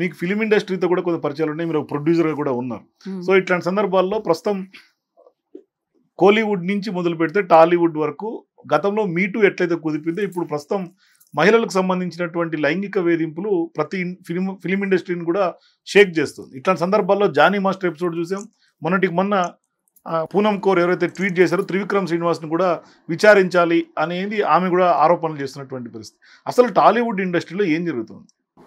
మీకు ఫిలిం ఇండస్ట్రీతో కూడా కొంత పరిచయాలు ఉన్నాయి, మీరు ప్రొడ్యూసర్గా కూడా ఉన్నారు. సో ఇట్లాంటి సందర్భాల్లో ప్రస్తుతం కోలీవుడ్ నుంచి మొదలు పెడితే టాలీవుడ్ వరకు గతంలో మీటూ ఎట్లయితే కుదిపిందో ఇప్పుడు ప్రస్తుతం మహిళలకు సంబంధించినటువంటి లైంగిక వేధింపులు ప్రతి ఫిలిం ఇండస్ట్రీని కూడా షేక్ చేస్తుంది. ఇట్లాంటి సందర్భాల్లో జానీ మాస్టర్ ఎపిసోడ్ చూసాం. మొన్న పూనం కౌర్ ఎవరైతే ట్వీట్ చేశారో త్రివిక్రమ్ శ్రీనివాస్ని కూడా విచారించాలి అనేది ఆమె కూడా ఆరోపణలు చేస్తున్నటువంటి పరిస్థితి. అసలు టాలీవుడ్ ఇండస్ట్రీలో ఏం జరుగుతుంది?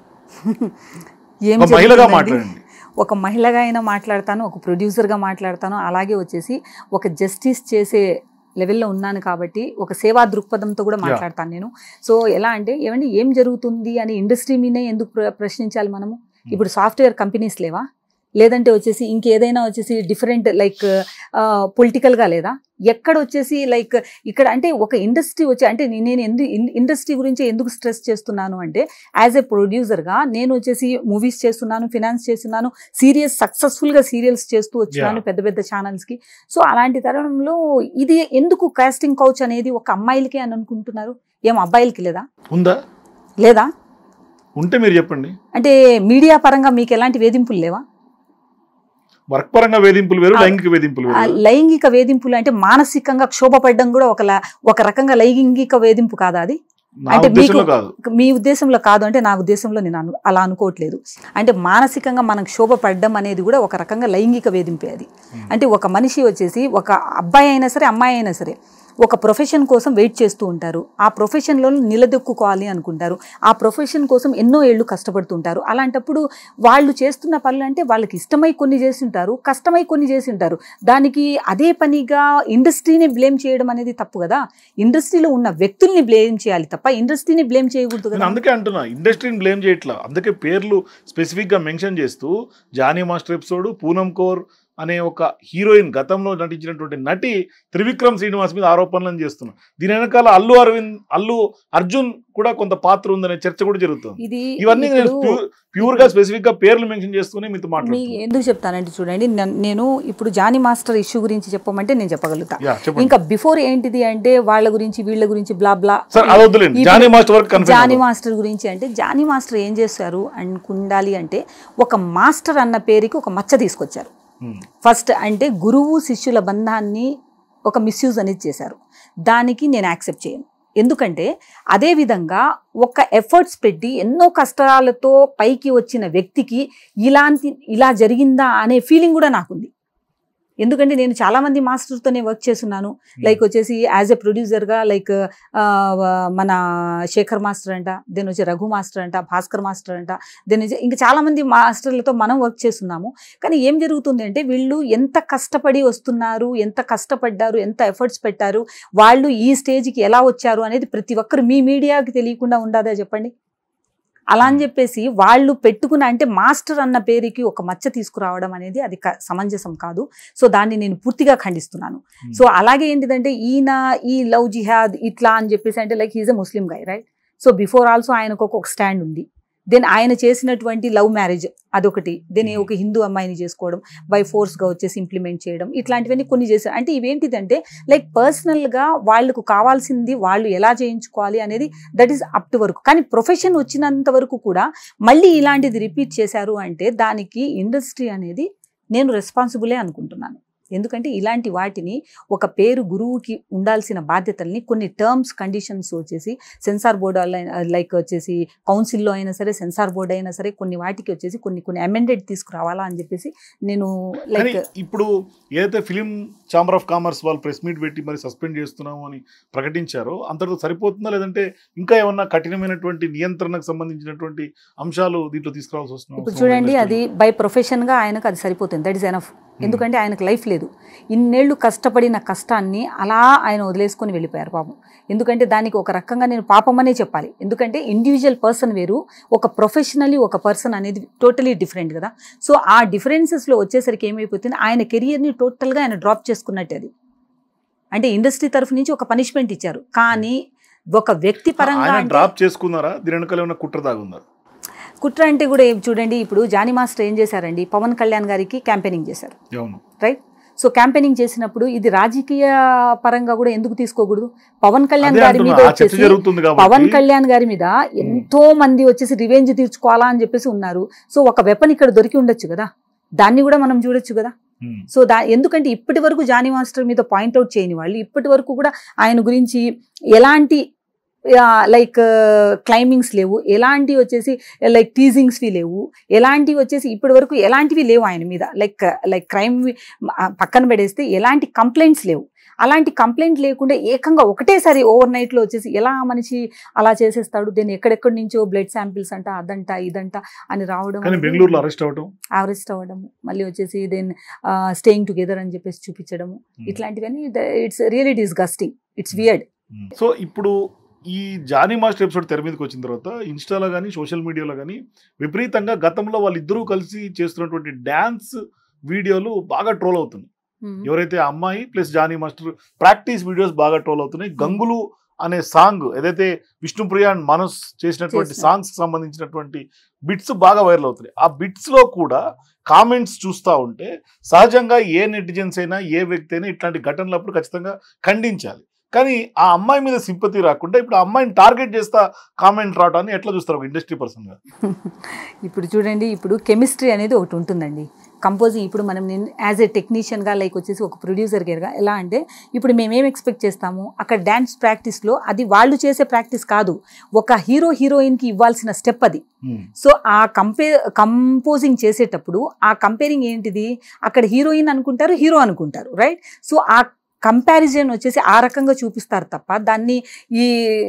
మహిళగా మాట్లాడండి. ఒక మహిళగా అయినా మాట్లాడతాను, ఒక ప్రొడ్యూసర్గా మాట్లాడతాను, అలాగే వచ్చేసి ఒక జస్టిస్ చేసే లెవెల్లో ఉన్నాను కాబట్టి ఒక సేవా దృక్పథంతో కూడా మాట్లాడతాను నేను. సో ఎలా అంటే ఏమండి ఏం జరుగుతుంది అని ఇండస్ట్రీ మీదే ఎందుకు ప్రశ్నించాలి మనము? ఇప్పుడు సాఫ్ట్వేర్ కంపెనీస్ లేవా, లేదంటే వచ్చేసి ఇంకేదైనా వచ్చేసి డిఫరెంట్ లైక్ పొలిటికల్గా లేదా, ఎక్కడ వచ్చేసి లైక్ ఇక్కడ అంటే ఒక ఇండస్ట్రీ వచ్చి అంటే నేను ఇండస్ట్రీ గురించి ఎందుకు స్ట్రెస్ చేస్తున్నాను అంటే యాజ్ ఏ ప్రొడ్యూసర్గా నేను వచ్చేసి మూవీస్ చేస్తున్నాను, ఫినాన్స్ చేస్తున్నాను, సక్సెస్ఫుల్గా సీరియల్స్ చేస్తూ వచ్చినాను పెద్ద పెద్ద ఛానల్స్కి. సో అలాంటి తరుణంలో ఇది ఎందుకు కాస్టింగ్ కౌచ్ అనేది ఒక అమ్మాయిలకే అని అనుకుంటున్నారు? ఏం అబ్బాయిలకి లేదా? ఉందా? లేదా? ఉంటే మీరు చెప్పండి. అంటే మీడియా పరంగా మీకు ఎలాంటి వేధింపులు లేవా? వర్క్ పరంగా వేధింపులు వేరు, లైంగిక వేధింపులు వేరు. లైంగిక వేధింపులు అంటే మానసికంగా క్షోభపడడం కూడా ఒక రకంగా లైంగిక వేధింపు కాదా అది? అంటే మీ ఉద్దేశంలో కాదు అంటే నా ఉద్దేశంలో నేను అలా అనుకోవట్లేదు. అంటే మానసికంగా మనం క్షోభపడడం అనేది కూడా ఒక రకంగా లైంగిక వేధింపే అది. అంటే ఒక మనిషి వచ్చేసి ఒక అబ్బాయి అయినా సరే అమ్మాయి అయినా సరే ఒక ప్రొఫెషన్ కోసం వెయిట్ చేస్తూ ఉంటారు, ఆ ప్రొఫెషన్లో నిలదొక్కుకోవాలి అనుకుంటారు, ఆ ప్రొఫెషన్ కోసం ఎన్నో ఏళ్ళు కష్టపడుతుంటారు. అలాంటప్పుడు వాళ్ళు చేస్తున్న పనులు అంటే వాళ్ళకి ఇష్టమై కొన్ని చేసి ఉంటారు, కష్టమై కొన్ని చేసి ఉంటారు. దానికి అదే పనిగా ఇండస్ట్రీని బ్లేమ్ చేయడం అనేది తప్పు కదా. ఇండస్ట్రీలో ఉన్న వ్యక్తుల్ని బ్లేమ్ చేయాలి తప్ప ఇండస్ట్రీని బ్లేమ్ చేయకూడదు కదా. అందుకే అంటున్నా ఇండస్ట్రీని బ్లేమ్ చేయట్లా. అందుకే పేర్లు స్పెసిఫిక్గా మెన్షన్ చేస్తూ జానీ మాస్టర్ ఎపిసోడ్, పూనం కౌర్ అనే ఒక హీరోయిన్ గతంలో నటించినటువంటి నటి త్రివిక్రమ్ శ్రీనివాస్ మీద ఆరోపణలను చేస్తున్నారు. దీని వెనకాల అల్లు అర్జున్ కూడా కొంత పాత్ర ఉందనే చర్చ కూడా జరుగుతుంది. ఇవన్నీ ప్యూర్ గా స్పెసిఫిక్ గా పేర్లు మెన్షన్ చేస్తూనే మీతో మాట్లాడుతున్నాను. ఎందుకు చెప్తానంటే చూడండి, నేను ఇప్పుడు జానీ మాస్టర్ ఇష్యూ గురించి చెప్పమంటే నేను చెప్పగలుగుతా. ఇంకా బిఫోర్ ఏంటిది అంటే వాళ్ళ గురించి వీళ్ళ గురించి బ్లా బ్లా. జానీ మాస్టర్ గురించి అంటే జానీ మాస్టర్ ఏం చేశారు అనుకుండాలి అంటే ఒక మాస్టర్ అన్న పేరుకి ఒక మచ్చ తీసుకొచ్చారు. ఫస్ట్ అంటే గురువు శిష్యుల బంధాన్ని ఒక మిస్యూజ్ అనేది చేశారు. దానికి నేను యాక్సెప్ట్ చేయను. ఎందుకంటే అదేవిధంగా ఒక ఎఫర్ట్స్ పెట్టి ఎన్నో కష్టాలతో పైకి వచ్చిన వ్యక్తికి ఇలా జరిగిందా అనే ఫీలింగ్ కూడా నాకుంది. ఎందుకంటే నేను చాలామంది మాస్టర్తోనే వర్క్ చేస్తున్నాను. లైక్ వచ్చేసి యాజ్ ఎ ప్రొడ్యూసర్గా లైక్ మన శేఖర్ మాస్టర్ అంట, దెన్ వచ్చి రఘు మాస్టర్ అంట, భాస్కర్ మాస్టర్ అంట, దెన్ వచ్చి ఇంకా చాలామంది మాస్టర్లతో మనం వర్క్ చేస్తున్నాము. కానీ ఏం జరుగుతుంది అంటే వీళ్ళు ఎంత కష్టపడి వస్తున్నారు, ఎంత కష్టపడ్డారు, ఎంత ఎఫర్ట్స్ పెట్టారు, వాళ్ళు ఈ స్టేజ్కి ఎలా వచ్చారు అనేది ప్రతి ఒక్కరు మీ మీడియాకి తెలియకుండా ఉండదా చెప్పండి? అలా అని చెప్పేసి వాళ్ళు పెట్టుకున్న అంటే మాస్టర్ అన్న పేరుకి ఒక మచ్చ తీసుకురావడం అనేది అది సమంజసం కాదు. సో దాన్ని నేను పూర్తిగా ఖండిస్తున్నాను. సో అలాగే ఏంటిదంటే ఈయన ఈ లవ్ జిహాద్ ఇట్లా అని చెప్పేసి అంటే like he's a Muslim guy right. So before also ఆయనకు ఒక స్టాండ్ ఉంది. దెన్ ఆయన చేసినటువంటి లవ్ మ్యారేజ్ అదొకటి, దెన్ ఒక హిందూ అమ్మాయిని చేసుకోవడం, బై ఫోర్స్గా వచ్చేసి ఇంప్లిమెంట్ చేయడం, ఇట్లాంటివన్నీ కొన్ని చేశారు. అంటే ఇవేంటిదంటే లైక్ పర్సనల్గా వాళ్ళకు కావాల్సింది వాళ్ళు ఎలా చేయించుకోవాలి అనేది దట్ ఈస్ అప్ టు వరకు. కానీ ప్రొఫెషన్ వచ్చినంత వరకు కూడా మళ్ళీ ఇలాంటిది రిపీట్ చేశారు అంటే దానికి ఇండస్ట్రీ అనేది నేను రెస్పాన్సిబులే అనుకుంటున్నాను. ఎందుకంటే ఇలాంటి వాటిని ఒక పేరు గురువుకి ఉండాల్సిన బాధ్యతల్ని కొన్ని టర్మ్స్ కండిషన్స్ వచ్చేసి సెన్సార్ బోర్డు లైక్ వచ్చేసి కౌన్సిల్లో అయినా సరే సెన్సార్ బోర్డు అయినా సరే కొన్ని వాటికి వచ్చేసి కొన్ని అమెండెడ్ తీసుకురావాలా అని చెప్పేసి నేను లైక్ ఇప్పుడు ఏదైతే ఫిలిం ఛాంబర్ ఆఫ్ కామర్స్ వాళ్ళు ప్రెస్ మీట్ పెట్టి మరి సస్పెండ్ చేస్తున్నాము అని ప్రకటించారో అంతటితో సరిపోతుందా, లేదంటే ఇంకా ఏమన్నా కఠినమైనటువంటి నియంత్రణకు సంబంధించినటువంటి అంశాలు దీంట్లో తీసుకురావాల్సి వస్తుంది? ఇప్పుడు చూడండి అది బై ప్రొఫెషన్గా ఆయనకు అది సరిపోతుంది, దట్ ఈస్ ఎనఫ్. ఎందుకంటే ఆయనకు లైఫ్ లేదు. ఇన్నేళ్లు కష్టపడిన కష్టాన్ని అలా ఆయన వదిలేసుకొని వెళ్ళిపోయారు పాపం. ఎందుకంటే దానికి ఒక రకంగా నేను పాపం అనే చెప్పాలి. ఎందుకంటే ఇండివిజువల్ పర్సన్ వేరు, ఒక ప్రొఫెషనలీ ఒక పర్సన్ అనేది టోటలీ డిఫరెంట్ కదా. సో ఆ డిఫరెన్సెస్లో వచ్చేసరికి ఏమైపోతుంది, ఆయన కెరియర్ని టోటల్గా ఆయన డ్రాప్ చేసుకున్నట్టు. అది అంటే ఇండస్ట్రీ తరఫు నుంచి ఒక పనిష్మెంట్ ఇచ్చారు, కానీ ఒక వ్యక్తి పరంగా డ్రాప్ చేసుకున్నారా? దీని వెనకాల ఏమైనా కుట్ర దాగుందా? కుట్ర అంటే కూడా చూడండి, ఇప్పుడు జానీ మాస్టర్ ఏం చేశారండి, పవన్ కళ్యాణ్ గారికి క్యాంపెయినింగ్ చేశారు రైట్. సో క్యాంపెయినింగ్ చేసినప్పుడు ఇది రాజకీయ పరంగా కూడా ఎందుకు తీసుకోకూడదు? పవన్ కళ్యాణ్ గారి మీద వచ్చేసి పవన్ కళ్యాణ్ గారి మీద ఎంతో మంది వచ్చేసి రివెంజ్ తీర్చుకోవాలా అని చెప్పేసి ఉన్నారు. సో ఒక వెపన్ ఇక్కడ దొరికి ఉండొచ్చు కదా, దాన్ని కూడా మనం చూడొచ్చు కదా. సో ఎందుకంటే ఇప్పటి వరకు జానీ మాస్టర్ మీద పాయింట్అవుట్ చేయని వాళ్ళు ఇప్పటి వరకు కూడా ఆయన గురించి ఎలాంటి లైక్ క్లైమింగ్స్ లేవు, ఎలాంటివి వచ్చేసి లైక్ టీజింగ్స్వి లేవు, ఎలాంటివి వచ్చేసి ఇప్పటి వరకు ఎలాంటివి లేవు ఆయన మీద. లైక్ క్రైమ్ పక్కన పెడేస్తే ఎలాంటి కంప్లైంట్స్ లేవు. అలాంటి కంప్లైంట్ లేకుండా ఏకంగా ఒకటేసారి ఓవర్ నైట్లో వచ్చేసి ఎలా మనిషి అలా చేసేస్తాడు? దీన్ని ఎక్కడెక్కడి నుంచో బ్లడ్ శాంపిల్స్ అంట, అదంట ఇదంట అని రావడం, బెంగళూరులో అరెస్ట్ అవ్వడం, మళ్ళీ వచ్చేసి దెన్ స్టేయింగ్ టుగెదర్ అని చెప్పేసి చూపించడము, ఇట్లాంటివన్నీ it's really disgusting, it's weird. So ఇప్పుడు ఈ జానీ మాస్టర్ ఎపిసోడ్ తెర మీదకి వచ్చిన తర్వాత ఇన్స్టాలో కానీ సోషల్ మీడియాలో కానీ విపరీతంగా గతంలో వాళ్ళిద్దరూ కలిసి చేస్తున్నటువంటి డ్యాన్స్ వీడియోలు బాగా ట్రోల్ అవుతున్నాయి. ఎవరైతే అమ్మాయి plus Jani master practice videos బాగా ట్రోల్ అవుతున్నాయి. గంగులు అనే సాంగ్ ఏదైతే విష్ణుప్రియ అండ్ మనోజ్ చేసినటువంటి సాంగ్స్ సంబంధించినటువంటి బిట్స్ బాగా వైరల్ అవుతున్నాయి. ఆ బిట్స్ లో కూడా కామెంట్స్ చూస్తూ ఉంటే సహజంగా ఏ నెటిజన్స్ అయినా ఏ వ్యక్తి అయినా ఇట్లాంటి ఘటనలప్పుడు ఖచ్చితంగా ఖండించాలి. కానీ ఆ అమ్మాయి మీద సింపతి రాకుండా ఇప్పుడు ఆ అమ్మాయిని టార్గెట్ చేస్తా కామెంట్ రావడాన్ని ఎట్లా చూస్తారు ఒక ఇండస్ట్రీ పర్సన్ గా? ఇప్పుడు చూడండి, ఇప్పుడు కెమిస్ట్రీ అనేది ఒకటి ఉంటుందండి. కంపోజింగ్ ఇప్పుడు మనం యాజ్ ఏ టెక్నీషియన్గా లైక్ వచ్చేసి ఒక ప్రొడ్యూసర్గా ఎలా అంటే ఇప్పుడు మేమేం ఎక్స్పెక్ట్ చేస్తాము అక్కడ డ్యాన్స్ ప్రాక్టీస్లో, అది వాళ్ళు చేసే ప్రాక్టీస్ కాదు, ఒక హీరోయిన్కి ఇవ్వాల్సిన స్టెప్ అది. సో ఆ కంపోజింగ్ చేసేటప్పుడు ఆ కంపేరింగ్ ఏంటిది, అక్కడ హీరోయిన్ అనుకుంటారు, హీరో అనుకుంటారు, రైట్? సో ఆ కంపారిజన్ వచ్చేసి ఆ రకంగా చూపిస్తారు తప్ప దాన్ని ఈ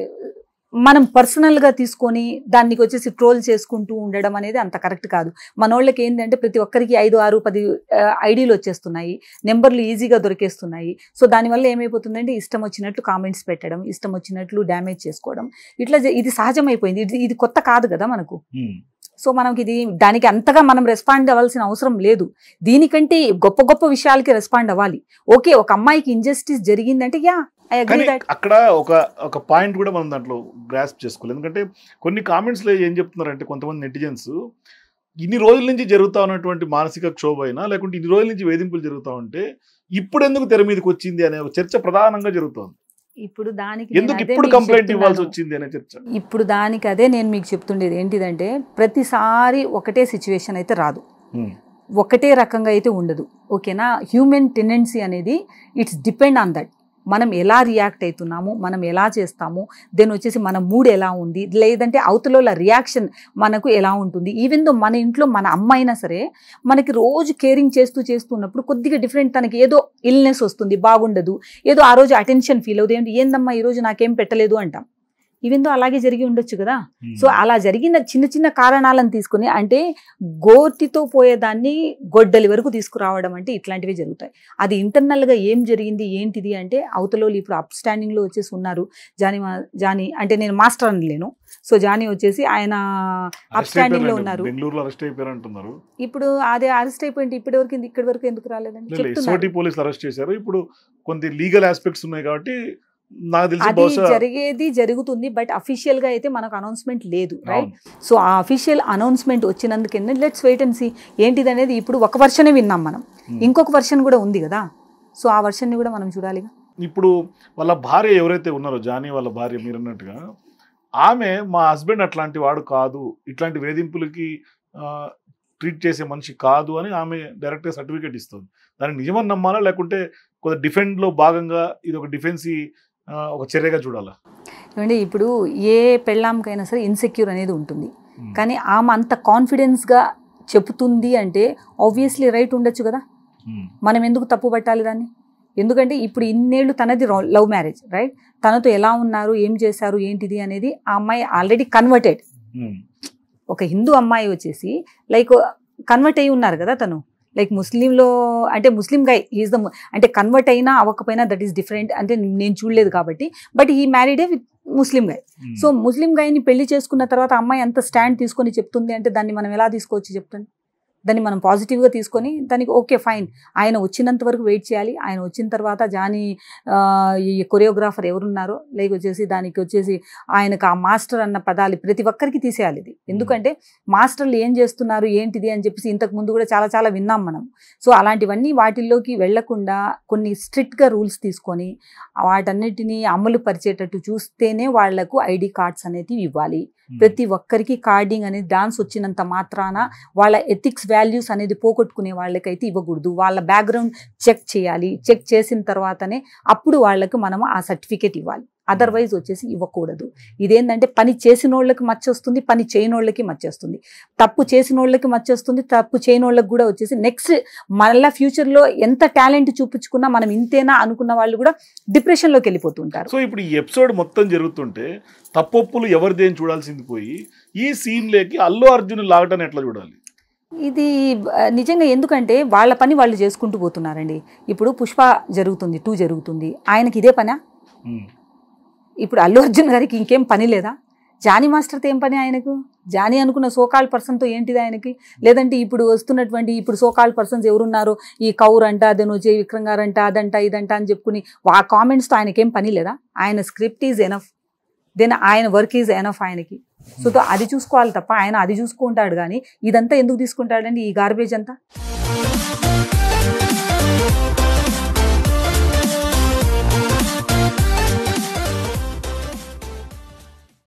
మనం పర్సనల్గా తీసుకొని దానికి వచ్చేసి ట్రోల్ చేసుకుంటూ ఉండడం అనేది అంత కరెక్ట్ కాదు. మనోళ్ళకి ఏంటంటే ప్రతి ఒక్కరికి 5, 6, 10 ఐడీలు వచ్చేస్తున్నాయి, నెంబర్లు ఈజీగా దొరికేస్తున్నాయి. సో దానివల్ల ఏమైపోతుందంటే ఇష్టం వచ్చినట్లు కామెంట్స్ పెట్టడం, ఇష్టం వచ్చినట్లు డ్యామేజ్ చేసుకోవడం, ఇట్లా ఇది సహజమైపోయింది. ఇది కొత్త కాదు కదా మనకు. సో మనకి దానికి అంతగా మనం రెస్పాండ్ అవ్వాల్సిన అవసరం లేదు. దీనికంటే గొప్ప గొప్ప విషయాలకి రెస్పాండ్ అవ్వాలి. ఓకే, ఒక అమ్మాయికి ఇంజస్టిస్ జరిగిందంటే అక్కడ ఒక పాయింట్ కూడా మనం దాంట్లో గ్రాస్ప్ చేసుకోవాలి. ఎందుకంటే కొన్ని కామెంట్స్లో ఏం చెప్తున్నారంటే కొంతమంది నెటిజన్స్ ఇన్ని రోజుల నుంచి జరుగుతా ఉన్నటువంటి మానసిక క్షోభ అయినా లేకుంటే ఇన్ని రోజుల నుంచి వేధింపులు జరుగుతూ ఉంటే ఇప్పుడు ఎందుకు తెర మీదకి వచ్చింది అనే ఒక చర్చ ప్రధానంగా జరుగుతోంది. ఇప్పుడు దానికి ఇప్పుడు కంప్లైంట్ ఇవ్వాల్సి వచ్చింది అనే చర్చ. ఇప్పుడు దానికి అదే నేను మీకు చెప్తుండేది ఏంటిదంటే ప్రతిసారి ఒకటే సిచ్యువేషన్ అయితే రాదు, ఒకటే రకంగా అయితే ఉండదు. ఓకేనా? హ్యూమన్ టెండెన్సీ అనేది ఇట్స్ డిపెండ్ ఆన్ దట్. మనం ఎలా రియాక్ట్ అవుతున్నాము, మనం ఎలా చేస్తాము, దెన్ వచ్చేసి మన మూడ్ ఎలా ఉంది, లేదంటే అవతల రియాక్షన్ మనకు ఎలా ఉంటుంది. ఈవెన్ దో మన ఇంట్లో మన అమ్మ అయినా సరే మనకి రోజు కేరింగ్ చేస్తున్నప్పుడు కొద్దిగా డిఫరెంట్, తనకి ఏదో ఇల్నెస్ వస్తుంది, బాగుండదు, ఏదో ఆ రోజు అటెన్షన్ ఫీల్ అవుతుంది, ఏందమ్మా ఈరోజు నాకేం పెట్టలేదు అంటాం. ఈవెన్ దో అలాగే జరిగి ఉండొచ్చు కదా. సో అలా జరిగిన చిన్న చిన్న కారణాలను తీసుకుని అంటే గోటితో పోయేదాన్ని గొడ్డలి వరకు తీసుకురావడం అంటే ఇట్లాంటివి జరుగుతాయి. అది ఇంటర్నల్గా ఏం జరిగింది ఏంటిది అంటే అవతల ఇప్పుడు అప్ స్టాండింగ్లో వచ్చేసి ఉన్నారు. జానీ అంటే నేను మాస్టర్ అనలేను. సో జానీ వచ్చేసి ఆయన అప్ స్టాండింగ్ లో ఉన్నారు. ఇప్పుడు అదే అరెస్ట్ అయిపోయింది. ఇక్కడి వరకు ఎందుకు రాలేదని పోలీసులు అరెస్ట్ చేశారు. ఇప్పుడు కొన్ని లీగల్ ఆస్పెక్ట్స్ ఉన్నాయి కాబట్టి అది జరిగేది జరుగుతుంది. బట్ అఫీషియల్ గా అయితే మనకు అనౌన్స్మెంట్ లేదు, రైట్? సో ఆ అఫీషియల్ అనౌన్స్మెంట్ వచ్చినందుకు లెట్స్ వెయిట్ అండ్ సీ ఏంటిది అనేది. ఇప్పుడు ఒక వర్షనే విన్నాం మనం, ఇంకొక వర్షన్ కూడా ఉంది కదా. సో ఆ వర్షన్ ని కూడా మనం చూడాలిగా. ఇప్పుడు వాళ్ళ భార్య ఎవరైతే ఉన్నారో జానీ వాళ్ళ భార్య మీరు అన్నట్టుగా ఆమె మా హస్బెండ్ అట్లాంటి వాడు కాదు, ఇట్లాంటి వేధింపులకి ట్రీట్ చేసే మనిషి కాదు అని ఆమె డైరెక్ట్గా సర్టిఫికేట్ ఇస్తుంది. దాన్ని నిజమని నమ్మాలా లేకుంటే కొంత డిఫెండ్లో భాగంగా ఇది ఒక డిఫెన్సీ ఒక చర్యగా చూడాలా? ఏమంటే ఇప్పుడు ఏ పెళ్ళాంకైనా సరే ఇన్సెక్యూర్ అనేది ఉంటుంది. కానీ ఆమె అంత కాన్ఫిడెన్స్గా చెప్తుంది అంటే ఆబ్వియస్లీ రైట్ ఉండొచ్చు కదా. మనం ఎందుకు తప్పు పట్టాలి దాన్ని? ఎందుకంటే ఇప్పుడు ఇన్నేళ్ళు తనది లవ్ మ్యారేజ్, రైట్? తనతో ఎలా ఉన్నారు, ఏం చేశారు, ఏంటిది అనేది ఆ అమ్మాయి ఆల్రెడీ కన్వర్టెడ్. ఒక హిందూ అమ్మాయి వచ్చేసి లైక్ కన్వర్ట్ అయ్యి ఉన్నారు కదా తను. లైక్ ముస్లింలో అంటే ముస్లిం గై ఈజ్ ద అంటే కన్వర్ట్ అయినా అవ్వకపోయినా దట్ ఈస్ డిఫరెంట్. అంటే నేను చూడలేదు కాబట్టి. బట్ ఈ మ్యారీడే విత్ ముస్లిం గై. సో ముస్లిం గైని పెళ్లి చేసుకున్న తర్వాత అమ్మాయి ఎంత స్టాండ్ తీసుకొని చెప్తుంది అంటే దాన్ని మనం ఎలా తీసుకోవచ్చు చెప్పండి? దాన్ని మనం పాజిటివ్గా తీసుకొని దానికి ఓకే ఫైన్, ఆయన వచ్చినంత వరకు వెయిట్ చేయాలి. ఆయన వచ్చిన తర్వాత జానీ ఈ కొరియోగ్రాఫర్ ఎవరున్నారో దానికి వచ్చేసి ఆయనకు ఆ మాస్టర్ అన్న పదాలు ప్రతి ఒక్కరికి తీసేయాలి ఇది. ఎందుకంటే మాస్టర్లు ఏం చేస్తున్నారు ఏంటిది అని చెప్పేసి ఇంతకు ముందు కూడా చాలా చాలా విన్నాం మనం. సో అలాంటివన్నీ వాటిల్లోకి వెళ్లకుండా కొన్ని స్ట్రిక్ట్గా రూల్స్ తీసుకొని వాటన్నిటిని అమలు పరిచేటట్టు చూస్తేనే వాళ్లకు ఐడి కార్డ్స్ అనేది ఇవ్వాలి. ప్రతి ఒక్కరికి కార్డింగ్ అనేది డాన్స్ వచ్చినంత మాత్రాన వాళ్ళ ఎథిక్స్ వాల్యూస్ అనేది పోగొట్టుకునే వాళ్ళకైతే ఇవ్వకూడదు. వాళ్ళ బ్యాక్గ్రౌండ్ చెక్ చేయాలి. చెక్ చేసిన తర్వాతనే అప్పుడు వాళ్ళకు మనం ఆ సర్టిఫికేట్ ఇవ్వాలి. అదర్వైజ్ వచ్చేసి ఇవ్వకూడదు. ఇదేంటంటే పని చేసిన వాళ్ళకి మచ్చ వస్తుంది, పని చేయని వాళ్ళకి మచ్చ వస్తుంది. తప్పు చేసిన వాళ్ళకి మచ్చ వస్తుంది, తప్పు చేయని వాళ్ళకి కూడా వచ్చేసి నెక్స్ట్ మళ్ళీ ఫ్యూచర్లో ఎంత టాలెంట్ చూపించుకున్నా మనం ఇంతేనా అనుకున్న వాళ్ళు కూడా డిప్రెషన్లోకి వెళ్ళిపోతుంటారు. సో ఇప్పుడు ఈ ఎపిసోడ్ మొత్తం జరుగుతుంటే తప్పొప్పులు ఎవరిదేం చూడాల్సింది పోయి ఈ సీన్లోకి అల్లు అర్జున్ లాగటం ఎట్లా చూడాలి? ఇది నిజంగా ఎందుకంటే వాళ్ళ పని వాళ్ళు చేసుకుంటూ పోతున్నారండి. ఇప్పుడు పుష్ప జరుగుతుంది, 2 జరుగుతుంది, ఆయనకి ఇదే పనా? ఇప్పుడు అల్లు అర్జున్ గారికి ఇంకేం పని లేదా? జానీ మాస్టర్తో ఏం పని ఆయనకు? జానీ అనుకున్న సోకాల్ పర్సన్తో ఏంటిది ఆయనకి? లేదంటే ఇప్పుడు వస్తున్నటువంటి ఇప్పుడు సోకాల్ పర్సన్స్ ఎవరున్నారో ఈ కౌర్ అంట, అదనోజే విక్రమ్ గారు అంట, అదంట ఇదంట అని చెప్పుకుని ఆ కామెంట్స్తో ఆయనకేం పని లేదా? ఆయన స్క్రిప్ట్ ఈజ్ ఎనఫ్, దెన్ ఆయన వర్క్ ఈజ్ ఎనఫ్ ఆయనకి. సో అది చూసుకోవాలి తప్ప ఆయన అది చూసుకుంటాడు కానీ ఇదంతా ఎందుకు తీసుకుంటాడండి ఈ గార్బేజ్ అంతా?